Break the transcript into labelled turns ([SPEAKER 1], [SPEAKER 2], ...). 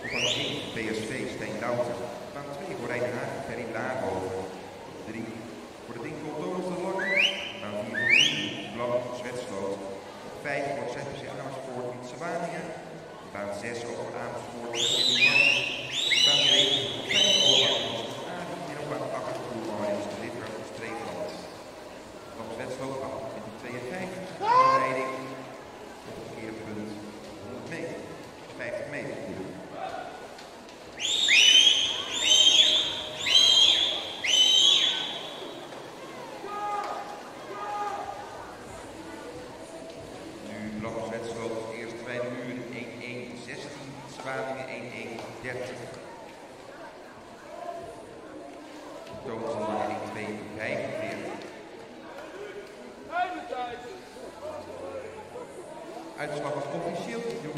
[SPEAKER 1] Op baan 1 PSV Steen Douwten. Baan 2 voor Rijdenhagen Ferry Daarboven. 3 voor de Dinkel Thomas de Lange. Baan 4 voor Kudu Blank Zwetsloot. 5 voor ZPC Amersfoort Wietse Waningen. Baan 6 over Amersfoort Baan 7 voor Klein Olaf en op baan 8 voor Oranje de Litter Streefland. Van Zwetsloot 28-52. Leiding op het keerpunt 100 meter. 50 meter. Nu Blank Zwetsloot eerste bij de muur 1-1-16. Zwaningen 1-1-30. Thomas de Lange 1-2-45. Uitslag is officieel.